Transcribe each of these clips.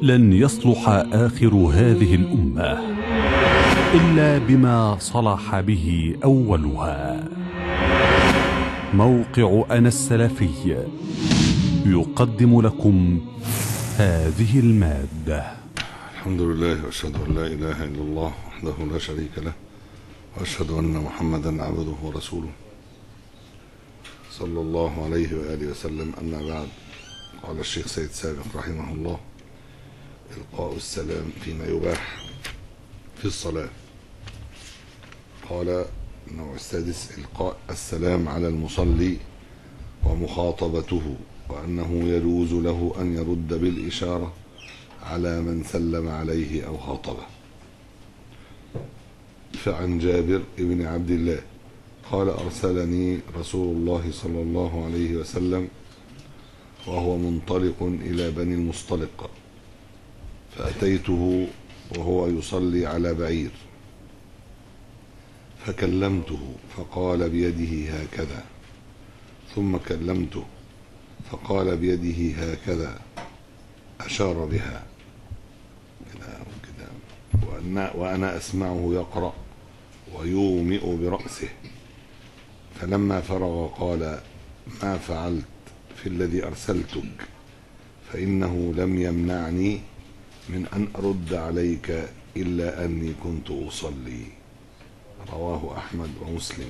لن يصلح آخر هذه الأمة إلا بما صلح به أولها. موقع أنا السلفي يقدم لكم هذه المادة. الحمد لله وأشهد أن لا إله إلا الله وحده لا شريك له، وأشهد أن محمدا عبده ورسوله صلى الله عليه وآله وسلم. أما بعد، قال الشيخ سيد سابق رحمه الله: إلقاء السلام فيما يباح في الصلاة. قال النوع السادس: إلقاء السلام على المصلي ومخاطبته، وأنه يجوز له أن يرد بالإشارة على من سلم عليه أو خاطبه. فعن جابر بن عبد الله قال: أرسلني رسول الله صلى الله عليه وسلم وهو منطلق إلى بني المصطلق، فأتيته وهو يصلي على بعير، فكلمته فقال بيده هكذا، ثم كلمته فقال بيده هكذا، أشار بها كده وأنا أسمعه يقرأ ويومئ برأسه. فلما فرغ قال: ما فعلت في الذي أرسلتك؟ فإنه لم يمنعني من أن أرد عليك إلا أني كنت أصلي. رواه أحمد ومسلم.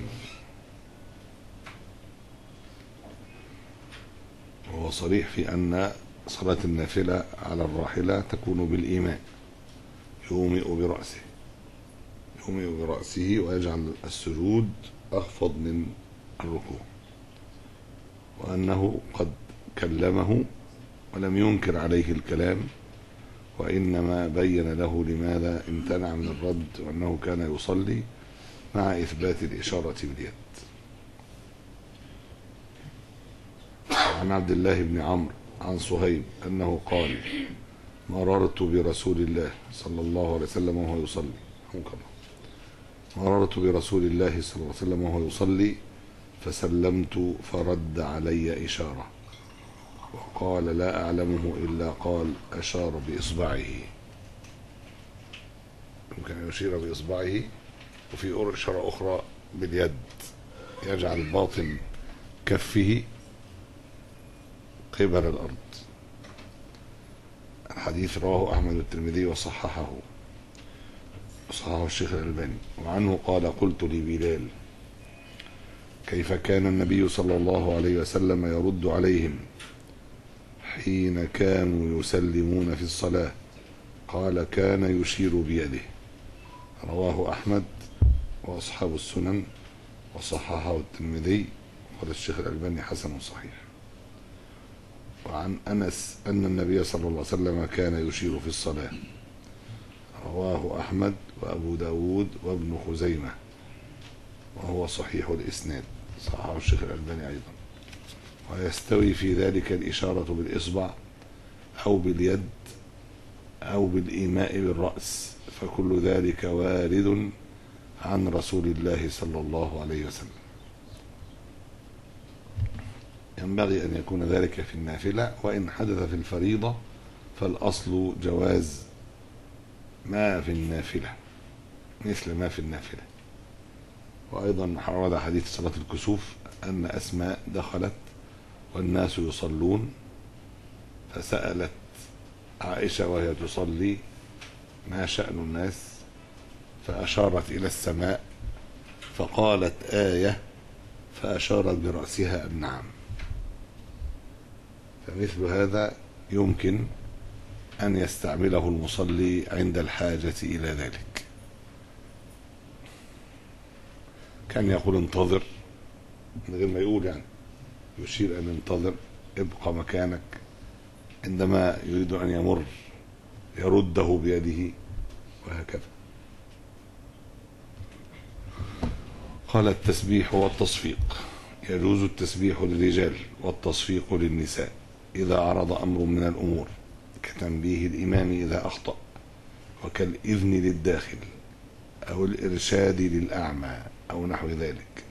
وهو صريح في أن صلاة النافلة على الراحلة تكون بالإيماء، يومئ برأسه ويجعل السجود أخفض من الركوع، وأنه قد كلمه ولم ينكر عليه الكلام، وإنما بين له لماذا امتنع من الرد، وأنه كان يصلي مع إثبات الإشارة باليد. عن عبد الله بن عمرو عن صهيب أنه قال: مررت برسول الله صلى الله عليه وسلم وهو يصلي فسلمت فرد علي إشارة، وقال: لا أعلمه إلا قال أشار بإصبعه. يمكن أن يشير بإصبعه، وفي إشارة أخرى باليد، يجعل باطن كفه قبل الأرض. الحديث رواه أحمد والترمذي وصححه الشيخ الألباني. وعنه قال: قلت لبلال: كيف كان النبي صلى الله عليه وسلم يرد عليهم حين كانوا يسلمون في الصلاة؟ قال: كان يشير بيده. رواه أحمد وأصحاب السنن وصححه الترمذي، قال الشيخ الألباني حسن صحيح. وعن أنس أن النبي صلى الله عليه وسلم كان يشير في الصلاة. رواه أحمد وأبو داود وابن خزيمة، وهو صحيح الإسناد، صححه الشيخ الألباني أيضا. ويستوي في ذلك الإشارة بالإصبع أو باليد أو بالإيماء بالرأس، فكل ذلك وارد عن رسول الله صلى الله عليه وسلم. ينبغي أن يكون ذلك في النافلة، وإن حدث في الفريضة فالأصل جواز ما في النافلة مثل ما في النافلة. وأيضا ورد حديث صلاة الكسوف أن أسماء دخلت والناس يصلون، فسألت عائشة وهي تصلي: ما شأن الناس؟ فأشارت إلى السماء فقالت: آية، فأشارت برأسها النعم. فمثل هذا يمكن أن يستعمله المصلي عند الحاجة إلى ذلك. كان يقول: انتظر، من غير ما يقول، يعني يشير أن انتظر، ابقى مكانك، عندما يريد أن يمر يرده بيده، وهكذا. قال: التسبيح والتصفيق. يجوز التسبيح للرجال والتصفيق للنساء إذا عرض أمر من الأمور، كتنبيه الإمام إذا أخطأ، وكالإذن للداخل أو الإرشاد للأعمى أو نحو ذلك.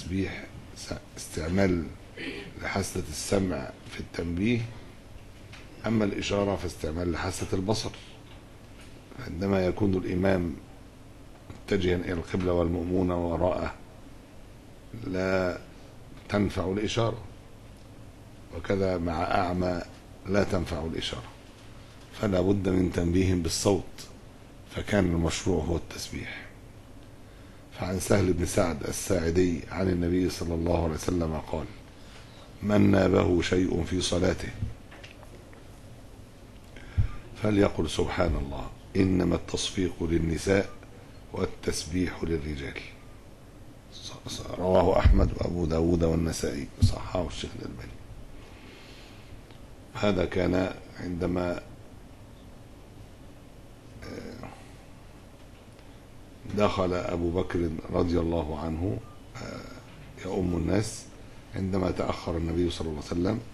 التسبيح استعمال لحاسة السمع في التنبيه أما الإشارة فاستعمال لحاسة البصر، عندما يكون الإمام متجها إلى القبلة والمأمون وراءه لا تنفع الإشارة، وكذا مع أعمى لا تنفع الإشارة، فلا بد من تنبيه بالصوت، فكان المشروع هو التسبيح. فعن سهل بن سعد الساعدي عن النبي صلى الله عليه وسلم قال: من نابه شيء في صلاته فليقل سبحان الله، إنما التصفيق للنساء والتسبيح للرجال. رواه أحمد وأبو داود والنسائي، صححه الشيخ الألباني. هذا كان عندما دخل أبو بكر رضي الله عنه يؤم الناس، عندما تأخر النبي صلى الله عليه وسلم،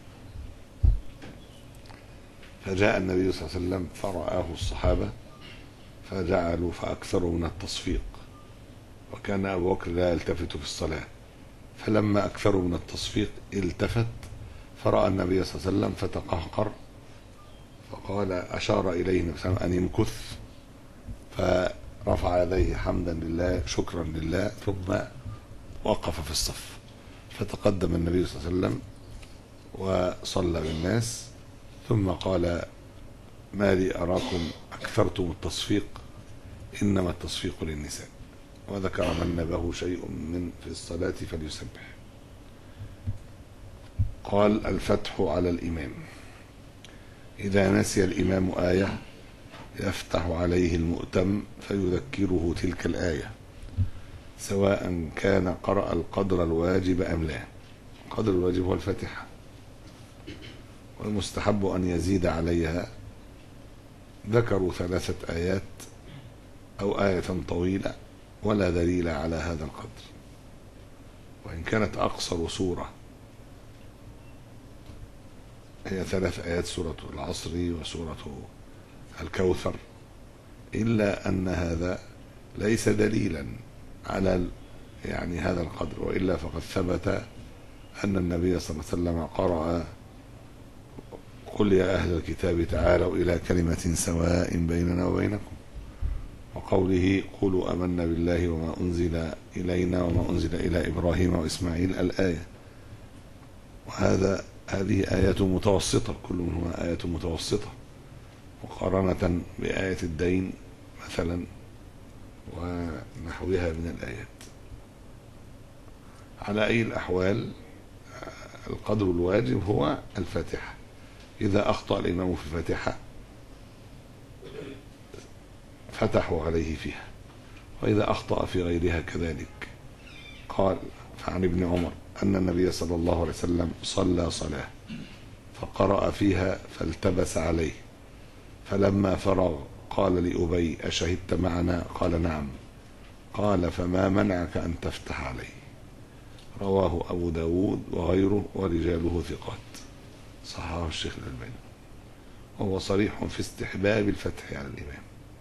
فجاء النبي صلى الله عليه وسلم فرآه الصحابة فجعلوا فأكثروا من التصفيق، وكان أبو بكر لا يلتفت في الصلاة، فلما أكثروا من التصفيق التفت فرأى النبي صلى الله عليه وسلم فتقهقر، فقال أشار إليه النبي صلى الله عليه وسلم أن يمكث، فرفع يديه حمدا لله شكرا لله، ثم وقف في الصف، فتقدم النبي صلى الله عليه وسلم وصلى بالناس، ثم قال: ما لي أراكم أكثرتم التصفيق، إنما التصفيق للنساء، وذكر من نبه شيء من في الصلاة فليسبح. قال: الفتح على الإمام: إذا نسي الإمام آية يفتح عليه المؤتم فيذكره تلك الآية، سواء كان قرأ القدر الواجب أم لا. القدر الواجب هو الفاتحة، والمستحب أن يزيد عليها. ذكروا 3 آيات أو آية طويلة، ولا دليل على هذا القدر، وإن كانت أقصر سورة هي 3 آيات، سورة العصر وسورة الكوثر، إلا أن هذا ليس دليلا على هذا القدر، وإلا فقد ثبت أن النبي صلى الله عليه وسلم قرأ: قل يا أهل الكتاب تعالوا إلى كلمة سواء بيننا وبينكم، وقوله: قولوا آمنا بالله وما أنزل إلينا وما أنزل إلى إبراهيم وإسماعيل الآية. هذه آيات متوسطة، كل منهما آية متوسطة، مقارنة بآية الدين مثلا ونحوها من الآيات. على أي الأحوال القدر الواجب هو الفاتحة. إذا أخطأ الإمام في الفاتحة فتحوا عليه فيها، وإذا أخطأ في غيرها كذلك. قال: فعن ابن عمر أن النبي صلى الله عليه وسلم صلى صلاة فقرأ فيها فالتبس عليه، فلما فرغ قال لأبي: أشهدت معنا؟ قال: نعم. قال: فما منعك أن تفتح عليه؟ رواه أبو داود وغيره ورجاله ثقات، صححه الشيخ الألباني. وهو صريح في استحباب الفتح على الإمام،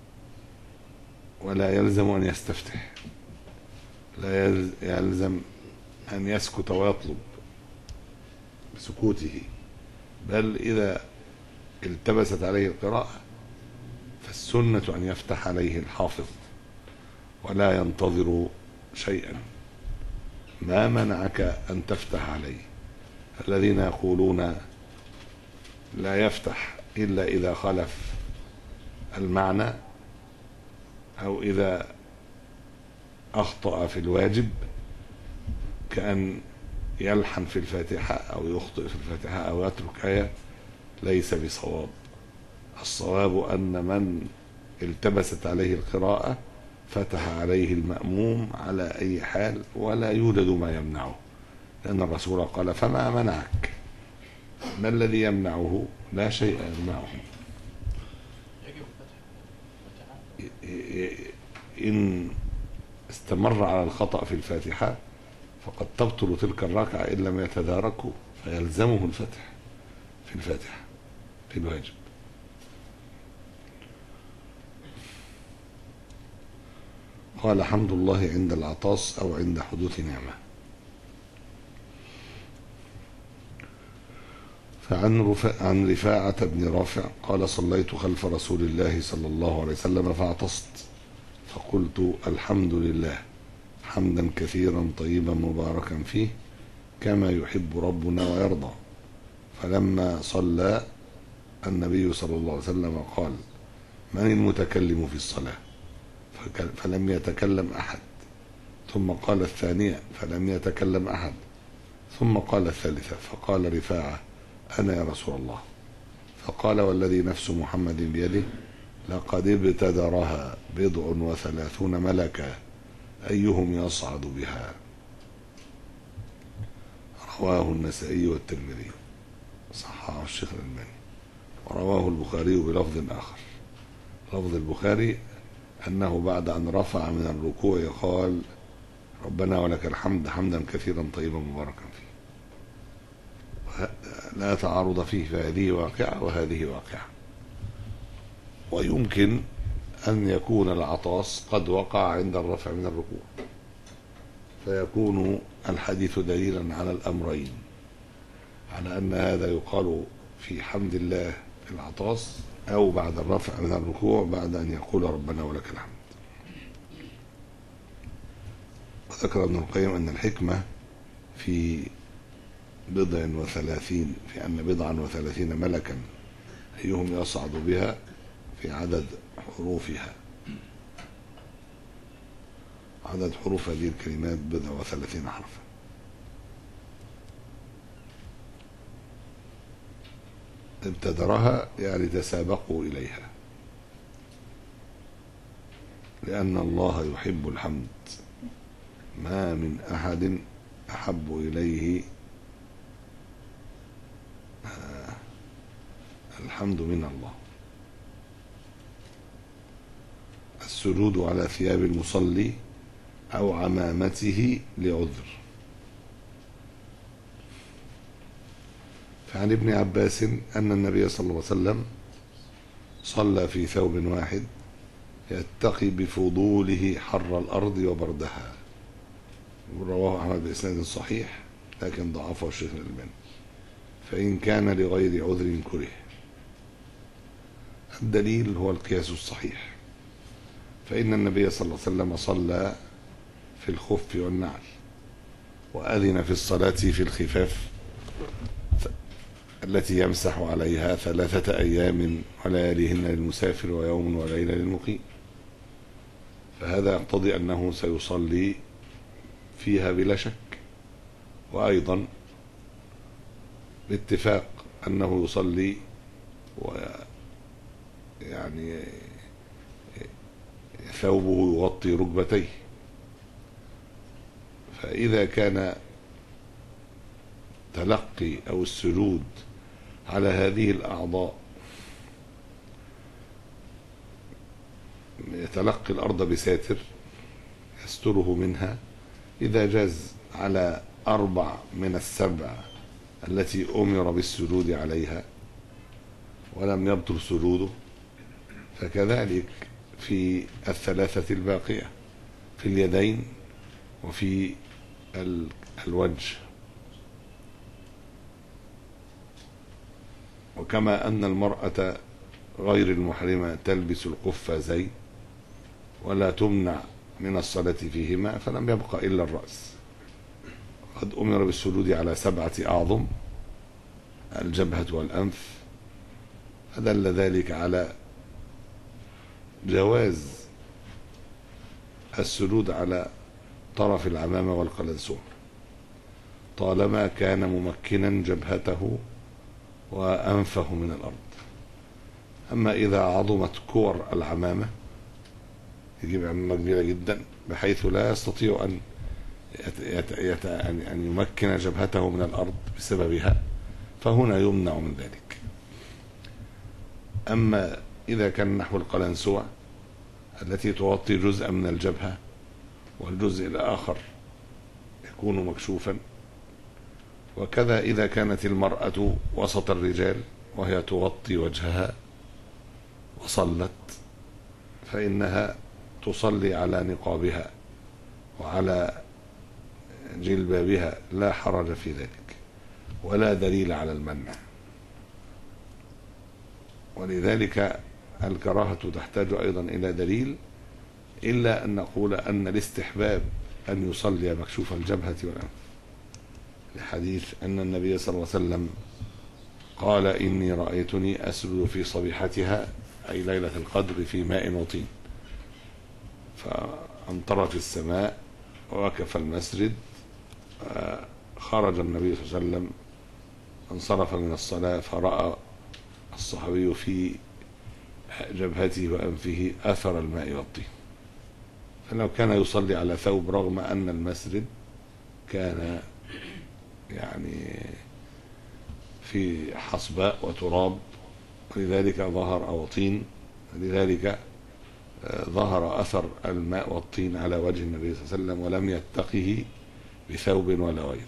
ولا يلزم أن يستفتح، لا يلزم أن يسكت ويطلب بسكوته، بل إذا التبست عليه القراءة فالسنة أن يفتح عليه الحافظ ولا ينتظر شيئا. ما منعك أن تفتح عليه؟ الذين يقولون لا يفتح إلا إذا خلف المعنى أو إذا أخطأ في الواجب، كأن يلحن في الفاتحة أو يخطئ في الفاتحة أو يترك آية، ليس بصواب. الصواب أن من التبست عليه القراءة فتح عليه المأموم على أي حال، ولا يوجد ما يمنعه، لأن الرسول قال: فما منعك؟ ما الذي يمنعه؟ لا شيء يمنعه. إن استمر على الخطأ في الفاتحة فقد تبطل تلك الركعة إن لم يتداركه، فيلزمه الفتح في الفاتحة في الواجب. قال: حمد الله عند العطاس أو عند حدوث نعمة. عن رفاعة بن رافع قال صليت خلف رسول الله صلى الله عليه وسلم فاعطست فقلت الحمد لله حمدا كثيرا طيبا مباركا فيه كما يحب ربنا ويرضى. فلما صلى النبي صلى الله عليه وسلم قال من المتكلم في الصلاة؟ فلم يتكلم أحد. ثم قال الثانية فلم يتكلم أحد. ثم قال الثالثة فقال رفاعة أنا يا رسول الله. فقال والذي نفس محمد بيده لقد ابتدرها 37 ملكا أيهم يصعد بها. رواه النسائي والترمذي صححه الشيخ الألباني. ورواه البخاري بلفظ آخر. لفظ البخاري أنه بعد أن رفع من الركوع قال ربنا ولك الحمد حمدا كثيرا طيبا مباركا فيه. لا تعارض فيه، فهذه واقعة وهذه واقعة. ويمكن أن يكون العطاس قد وقع عند الرفع من الركوع، فيكون الحديث دليلا على الأمرين، على أن هذا يقال في حمد الله في العطاس أو بعد الرفع من الركوع بعد أن يقول ربنا ولك الحمد. وذكر ابن القيم أن الحكمة في 37 في أن 37 ملكا أيهم يصعد بها في عدد حروفها. عدد حروف هذه الكلمات 37 حرفا. ابتدرها يعني تسابقوا إليها، لأن الله يحب الحمد، ما من أحد أحب إليه الحمد من الله. السجود على ثياب المصلي أو عمامته لعذر. فعن ابن عباس أن النبي صلى الله عليه وسلم صلى في ثوب واحد يتقي بفضوله حر الأرض وبردها. رواه أحمد بإسناد صحيح لكن ضعفه الشيخ الألباني، فإن كان لغير عذر كره. الدليل هو القياس الصحيح، فإن النبي صلى الله عليه وسلم صلى في الخف والنعل، وأذن في الصلاة في الخفاف التي يمسح عليها 3 أيام ولياليهن للمسافر ويوم وليلة للمقيم. فهذا يقتضي أنه سيصلي فيها بلا شك. وأيضا باتفاق أنه يصلي يعني ثوبه يغطي ركبتيه. فإذا كان تلقي أو السجود على هذه الأعضاء يتلقي الأرض بساتر يستره منها، إذا جاز على 4 من ال7 التي أمر بالسجود عليها ولم يبطل سجوده، فكذلك في 3 الباقية في اليدين وفي الوجه. وكما أن المرأة غير المحرمة تلبس القفازين ولا تمنع من الصلاة فيهما، فلم يبق إلا الرأس. قد أمر بالسجود على 7 أعظم الجبهة والأنف، فدل ذلك على جواز السجود على طرف العمامة والقلنسوة طالما كان ممكنا جبهته وأنفه من الأرض. أما إذا عظمت كور العمامة، يجيب عمامة كبيرة جدا بحيث لا يستطيع أن يمكن جبهته من الأرض بسببها، فهنا يمنع من ذلك. أما إذا كان نحو القلنسوة التي تغطي جزءا من الجبهة والجزء الآخر يكون مكشوفا، وكذا إذا كانت المرأة وسط الرجال وهي تغطي وجهها وصلت، فإنها تصلي على نقابها وعلى جلبابها، لا حرج في ذلك ولا دليل على المنع. ولذلك الكراهة تحتاج أيضا إلى دليل، إلا أن نقول أن الاستحباب أن يصلي مكشوف الجبهة والأنف، لحديث أن النبي صلى الله عليه وسلم قال إني رأيتني أسجد في صبيحتها أي ليلة القدر في ماء وطين، فأمطرت السماء ووقف المسجد، خرج النبي صلى الله عليه وسلم انصرف من الصلاة فرأى الصحابي في جبهته وأنفه أثر الماء والطين، فلو كان يصلي على ثوب رغم أن المسجد كان يعني في حصباء وتراب ولذلك ظهر أو طين، لذلك ظهر أثر الماء والطين على وجه النبي صلى الله عليه وسلم ولم يتقه بثوب ولا غيره.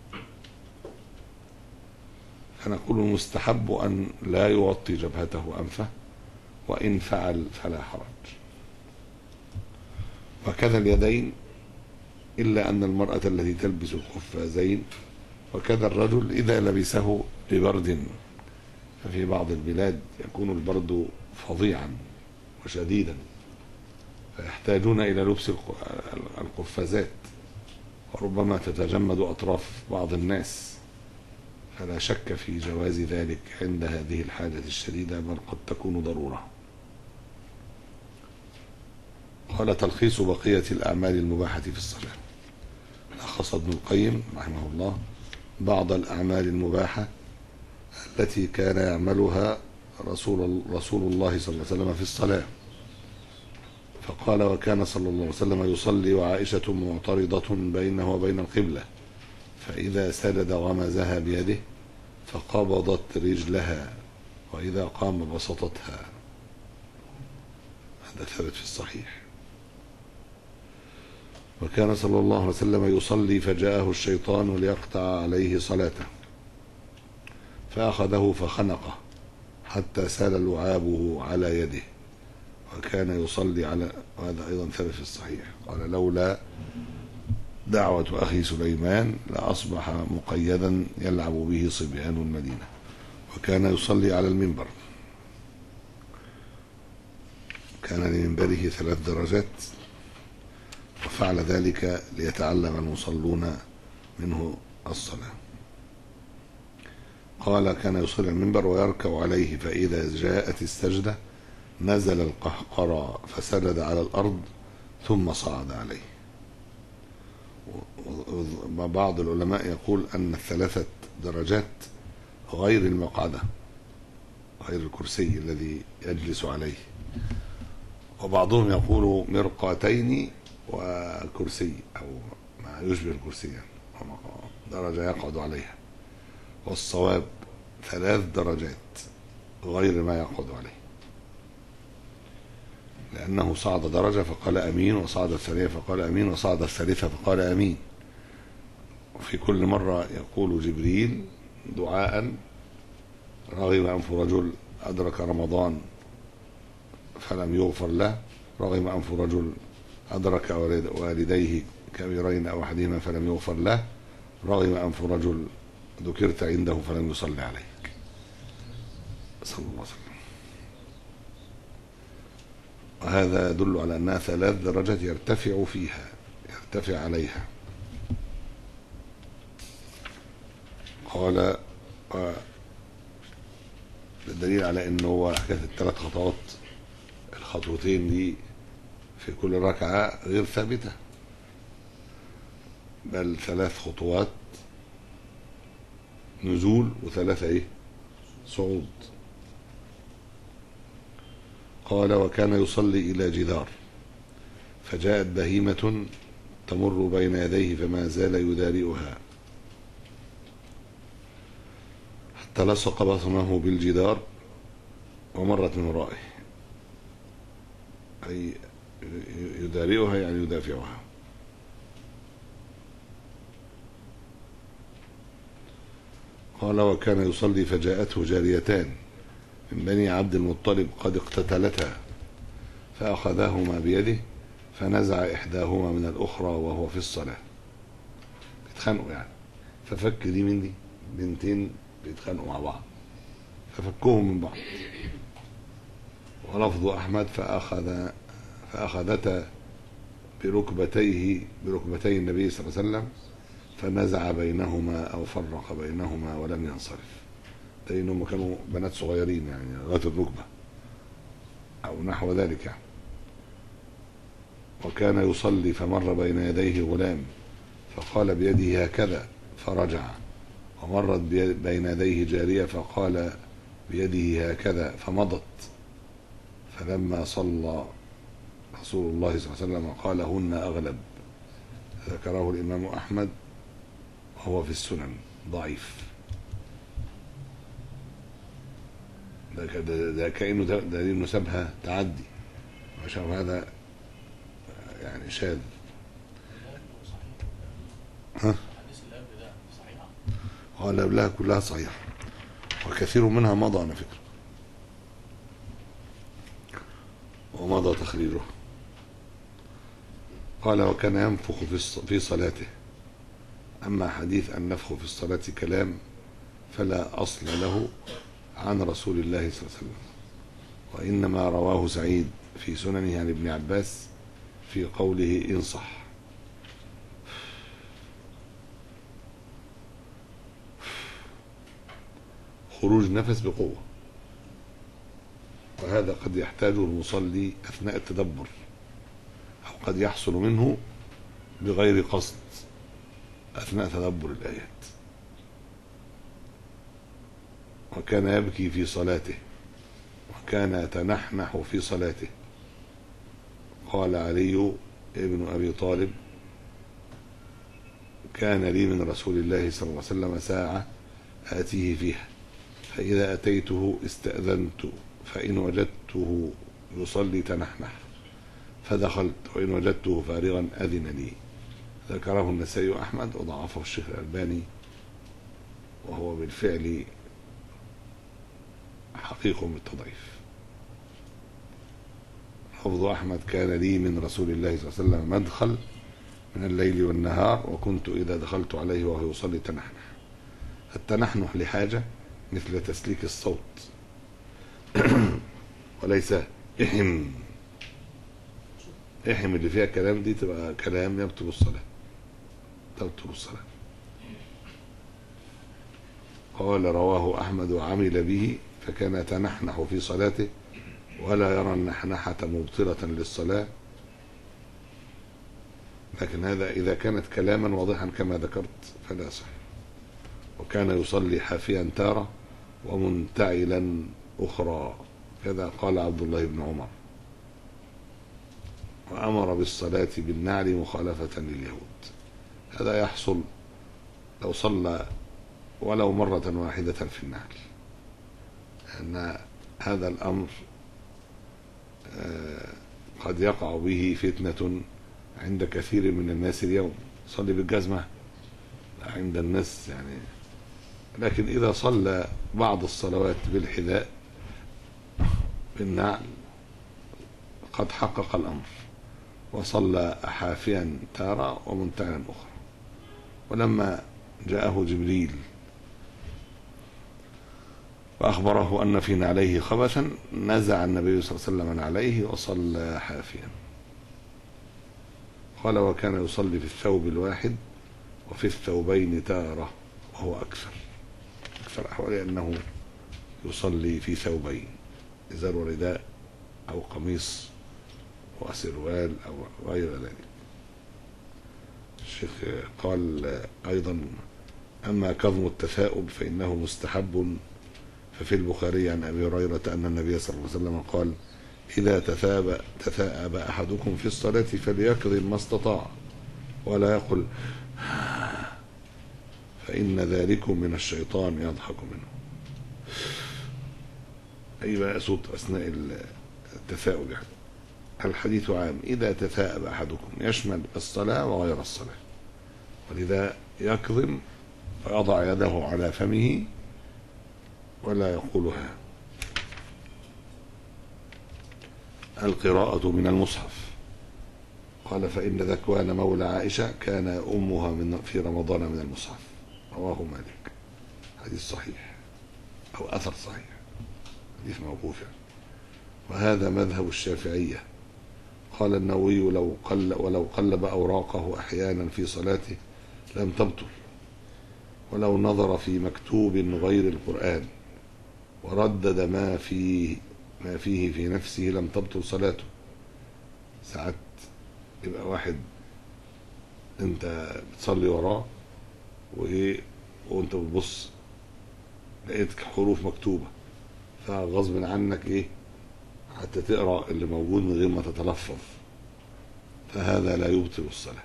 فنقول المستحب أن لا يغطي جبهته وأنفه، وإن فعل فلا حرج. وكذا اليدين، إلا أن المرأة التي تلبس القفازين، وكذا الرجل إذا لبسه لبرد، ففي بعض البلاد يكون البرد فظيعا وشديدا فيحتاجون إلى لبس القفازات، وربما تتجمد أطراف بعض الناس، فلا شك في جواز ذلك عند هذه الحاجة الشديدة، بل قد تكون ضرورة. قال تلخيص بقية الأعمال المباحة في الصلاة. لخص ابن القيم رحمه الله بعض الأعمال المباحة التي كان يعملها رسول الله صلى الله عليه وسلم في الصلاة، فقال وكان صلى الله عليه وسلم يصلي وعائشة معترضة بينه وبين القبلة، فإذا سجد غمزها بيده فقبضت رجلها، وإذا قام بسطتها. هذا ثابت في الصحيح. وكان صلى الله عليه وسلم يصلي فجاءه الشيطان ليقطع عليه صلاته، فأخذه فخنقه حتى سال لعابه على يده، وكان يصلي على، وهذا أيضا ثابت في الصحيح، قال لولا دعوة أخي سليمان لأصبح مقيدا يلعب به صبيان المدينة. وكان يصلي على المنبر، كان لمنبره 3 درجات، وفعل ذلك ليتعلم المصلون منه الصلاة. قال كان يصلي على المنبر ويركع عليه، فإذا جاءت السجدة نزل القهقرى فسجد على الأرض ثم صعد عليه. بعض العلماء يقول أن 3 درجات غير المقعدة، غير الكرسي الذي يجلس عليه، وبعضهم يقول مرقاتين وكرسي أو ما يشبه الكرسي، درجة يقعد عليها، والصواب 3 درجات غير ما يقعد عليه، لأنه صعد درجة فقال أمين، وصعد الثانية فقال أمين، وصعد الثالثة فقال أمين. وفي كل مرة يقول جبريل دعاء رغم أنف رجل أدرك رمضان فلم يغفر له، رغم أنف رجل أدرك والديه كبيرين أو أحدهما فلم يغفر له، رغم أنف رجل ذكرت عنده فلم يصلي عليك، صلى الله عليه وسلم. وهذا يدل على أنها 3 درجات يرتفع فيها، يرتفع عليها. قال بالدليل على أنه هو حكاية 3 خطوات، الخطوتين دي في كل ركعة غير ثابتة، بل 3 خطوات نزول و3 صعود. قال وكان يصلي إلى جدار، فجاءت بهيمة تمر بين يديه فما زال يدارئها حتى لصق بطنه بالجدار ومرت من ورائه، أي يدارئها يعني يدافعها. قال وكان يصلي فجاءته جاريتان من بني عبد المطلب قد اقتتلتا، فأخذاهما بيده فنزع إحداهما من الأخرى وهو في الصلاة، بيتخانقوا يعني، ففك دي من دي، بنتين بيتخانقوا مع بعض ففكوهم من بعض، ولفظ أحمد فأخذتا بركبتي النبي صلى الله عليه وسلم فنزع بينهما أو فرق بينهما ولم ينصرف، لأنهم كانوا بنات صغيرين يعني لغاية الركبة أو نحو ذلك يعني. وكان يصلي فمر بين يديه غلام فقال بيده هكذا فرجع، ومرت بين يديه جارية فقال بيده هكذا فمضت، فلما صلى رسول الله صلى الله عليه وسلم قال هن أغلب. ذكره الإمام أحمد وهو في السنن ضعيف. ده كأنه دليل نسبها تعدي، عشان هذا يعني شاذ. ها؟ قال لها كلها صحيحة وكثير منها مضى على فكرة ومضى تخريجه. قال وكان ينفخ في صلاته. أما حديث النفخ في الصلاة كلام فلا أصل له عن رسول الله صلى الله عليه وسلم، وإنما رواه سعيد في سننه عن ابن عباس في قوله إن صح. خروج نفس بقوة، وهذا قد يحتاجه المصلي أثناء التدبر، أو قد يحصل منه بغير قصد أثناء تدبر الآيات. وكان يبكي في صلاته وكان يتنحنح في صلاته. قال علي ابن أبي طالب كان لي من رسول الله صلى الله عليه وسلم ساعة آتيه فيها، فإذا أتيته استأذنت، فإن وجدته يصلي تنحنح فدخلت، وإن وجدته فارغا أذن لي. ذكره النسائي وأحمد وضعفه الشيخ الألباني، وهو بالفعل حقيق بالتضعيف. لفظ أحمد كان لي من رسول الله صلى الله عليه وسلم مدخل من الليل والنهار، وكنت إذا دخلت عليه وهو يصلي تنحنح. التنحنح لحاجة مثل تسليك الصوت وليس إحم اللي فيها كلام دي تبقى كلام يبطل الصلاة. قال رواه أحمد وعمل به، فكان يتنحنح في صلاته ولا يرى النحنحة مبطلة للصلاة، لكن هذا إذا كانت كلاما واضحا كما ذكرت فلا صح. وكان يصلي حافيا تارة ومنتعلا أخرى، كذا قال عبد الله بن عمر. وأمر بالصلاة بالنعل مخالفة لليهود. هذا يحصل لو صلى ولو مرة واحدة في النعل، أن هذا الأمر قد يقع به فتنة عند كثير من الناس اليوم. صلي بالجزمة عند الناس يعني، لكن إذا صلى بعض الصلوات بالحذاء بالنعل قد حقق الأمر، وصلى حافيا تارة ومنتعلا أخرى. ولما جاءه جبريل وأخبره أن في نعليه خبثا نزع النبي صلى الله عليه وسلم نعليه وصلى حافيا. قال وكان يصلي في الثوب الواحد وفي الثوبين تارة، وهو أكثر أحوالي أنه يصلي في ثوبين، إزار ورداء أو قميص وسروال أو غير ذلك. الشيخ قال أيضا أما كظم التثاؤب فإنه مستحب، ففي البخاري عن أبي هريرة أن النبي صلى الله عليه وسلم قال إذا تثاءب أحدكم في الصلاة فليكظم ما استطاع ولا يقل فإن ذلكم من الشيطان يضحك منه، أي بقى صوت أثناء التثاؤب يعني. الحديث عام إذا تثاءب أحدكم يشمل الصلاة وغير الصلاة، ولذا يكظم ويضع يده على فمه ولا يقولها. القراءة من المصحف. قال فإن ذكوان مولى عائشة كان أمها في رمضان من المصحف، رواه مالك. حديث صحيح أو أثر صحيح، حديث موقوف يعني. وهذا مذهب الشافعية. قال النووي ولو قلب أوراقه أحيانا في صلاته لم تبطل، ولو نظر في مكتوب غير القرآن وردد ما فيه في نفسه لم تبطل صلاته. ساعات يبقى واحد انت بتصلي وراه وانت بتبص لقيت حروف مكتوبة، فغصب عنك حتى تقرأ اللي موجود من غير ما تتلفظ، فهذا لا يبطل الصلاة.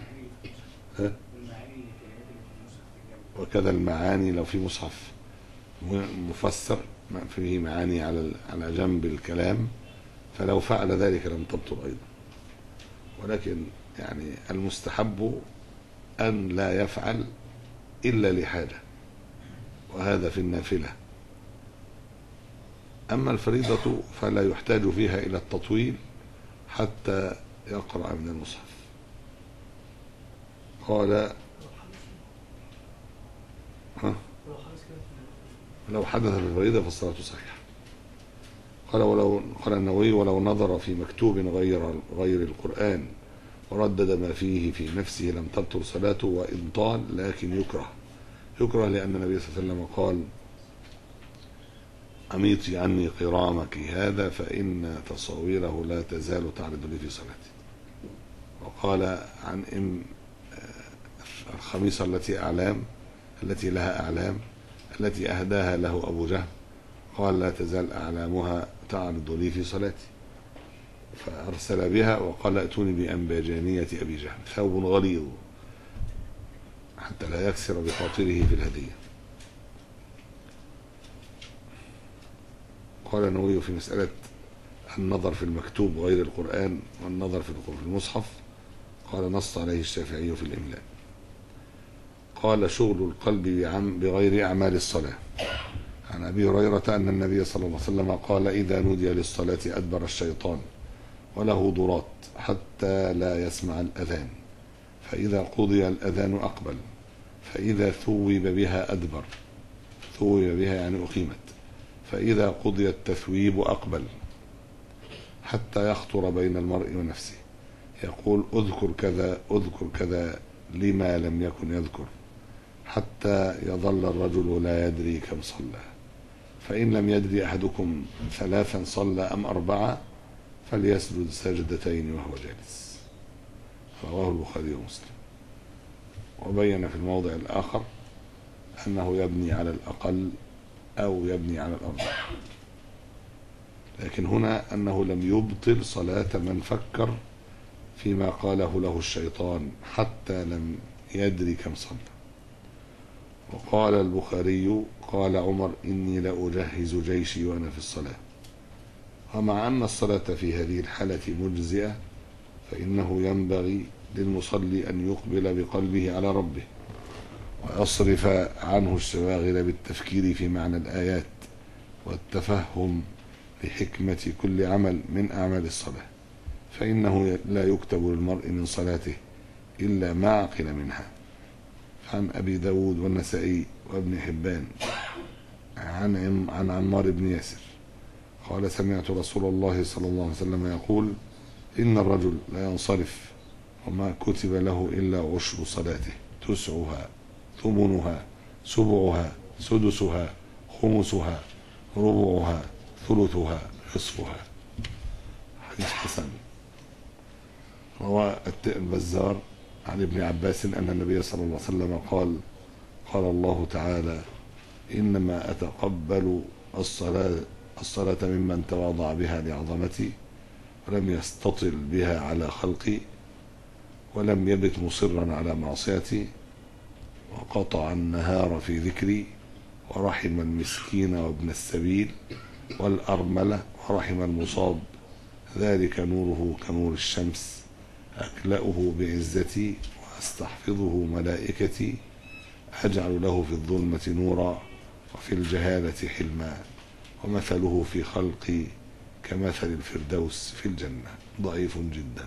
وكذا المعاني لو في مصحف مفسر فيه معاني على جنب الكلام، فلو فعل ذلك لم تبطل أيضا. ولكن المستحب أن لا يفعل إلا لحاجة، وهذا في النافلة. أما الفريضة فلا يحتاج فيها إلى التطويل حتى يقرأ من المصحف. قال لو حدث في الفريضة فالصلاة صحيحة. قال النووي ولو نظر في مكتوب غير القرآن وردد ما فيه في نفسه لم تبطل صلاته وإن طال، لكن يكره لأن النبي صلى الله عليه وسلم قال أميطي عني قرامك هذا فإن تصاويره لا تزال تعرض لي في صلاتي. وقال عن الخميصة التي لها أعلام التي أهداها له أبو جهل، قال لا تزال أعلامها تعرض لي في صلاتي، فأرسل بها وقال ائتوني بأنباجانية أبي جهل، ثوب غليظ حتى لا يكسر بخاطره في الهدية. قال النووي في مسألة النظر في المكتوب غير القرآن والنظر في المصحف، قال نص عليه الشافعي في الإملاء. قال شغل القلب بغير أعمال الصلاة. عن أبي هريرة أن النبي صلى الله عليه وسلم قال إذا نودي للصلاة أدبر الشيطان وله ضرات حتى لا يسمع الأذان، فإذا قضي الأذان أقبل، فإذا ثوب بها أدبر، ثوب بها يعني أقيمت، فإذا قضي التثويب أقبل، حتى يخطر بين المرء ونفسه يقول أذكر كذا أذكر كذا لما لم يكن يذكر، حتى يظل الرجل لا يدري كم صلى، فإن لم يدري أحدكم 3 صلى أم 4 فليسجد سجدتين وهو جالس. رواه البخاري ومسلم. وبين في الموضع الآخر أنه يبني على الأقل أو يبني على الأربع، لكن هنا أنه لم يبطل صلاة من فكر فيما قاله له الشيطان حتى لم يدري كم صلى. وقال البخاري قال عمر إني لأجهز جيشي وأنا في الصلاة. ومع أن الصلاة في هذه الحالة مجزئة، فإنه ينبغي للمصلي أن يقبل بقلبه على ربه ويصرف عنه الشواغل بالتفكير في معنى الآيات والتفهم بحكمة كل عمل من أعمال الصلاة، فإنه لا يكتب للمرء من صلاته إلا ما عقل منها. عن أبي داود والنسائي وابن حبان عن عمار بن ياسر قال سمعت رسول الله صلى الله عليه وسلم يقول إن الرجل لا ينصرف وما كتب له إلا عشر صلاته، 9 ثمنها 7 سدسها 5 ربعها ثلثها نصفها. حديث حسن. روى البزار عن ابن عباس أن النبي صلى الله عليه وسلم قال الله تعالى إنما أتقبل الصلاة ممن تواضع بها لعظمتي ولم يستطل بها على خلقي ولم يبت مصرا على معصيتي وقطع النهار في ذكري ورحم المسكين وابن السبيل والأرملة ورحم المصاب، ذلك نوره كنور الشمس أكلأه بعزتي وأستحفظه ملائكتي، أجعل له في الظلمة نورا وفي الجهالة حلما، ومثله في خلقي كمثل الفردوس في الجنة. ضعيف جدا.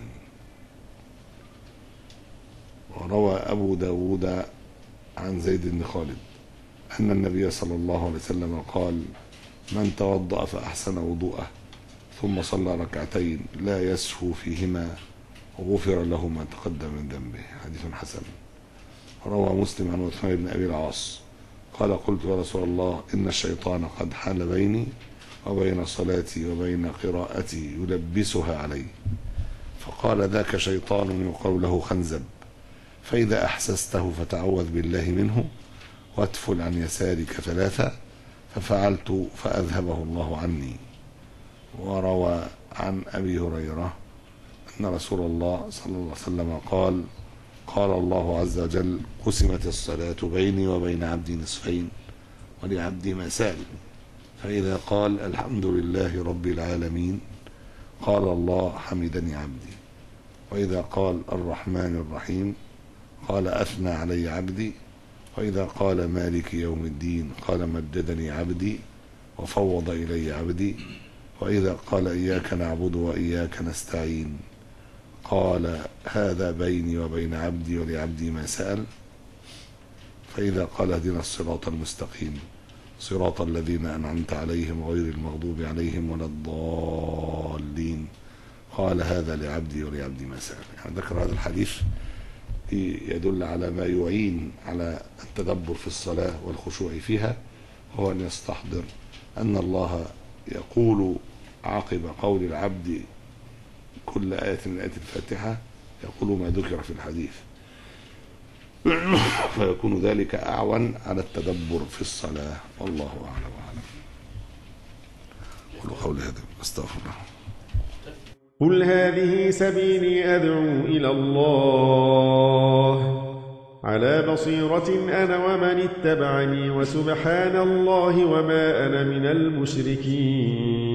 وروى أبو داود عن زيد بن خالد أن النبي صلى الله عليه وسلم قال من توضأ فأحسن وضوءه ثم صلى ركعتين لا يسهو فيهما غفر له ما تقدم من ذنبه. حديث حسن. روى مسلم عن عثمان بن أبي العاص قال قلت يا رسول الله إن الشيطان قد حال بيني وبين صلاتي وبين قراءتي يلبسها علي، فقال ذاك شيطان يقال له خنزب، فإذا أحسسته فتعوذ بالله منه واتفل عن يسارك 3، ففعلت فأذهبه الله عني. وروى عن أبي هريرة أن رسول الله صلى الله عليه وسلم قال قال الله عز وجل قسمت الصلاة بيني وبين عبدي نصفين ولعبدي ما سأل، فإذا قال الحمد لله رب العالمين قال الله حمدني عبدي، وإذا قال الرحمن الرحيم قال أثنى علي عبدي، وإذا قال مالك يوم الدين قال مجدني عبدي وفوض إلي عبدي، وإذا قال إياك نعبد وإياك نستعين قال هذا بيني وبين عبدي ولعبدي ما سأل، فإذا قال اهدنا الصراط المستقيم صراط الذين أنعمت عليهم غير المغضوب عليهم ولا الضالين قال هذا لعبدي ولعبدي ما سأل. يعني ذكر هذا الحديث يدل على ما يعين على التدبر في الصلاة والخشوع فيها، هو أن يستحضر أن الله يقول عقب قول العبد كل آية من آيات الفاتحة يقول ما ذكر في الحديث، فيكون ذلك أعون على التدبر في الصلاة. والله أعلم وأعلم. قولوا قولي هذا أستغفر الله. قل هذه سبيلي أدعو إلى الله على بصيرة أنا ومن اتبعني وسبحان الله وما أنا من المشركين.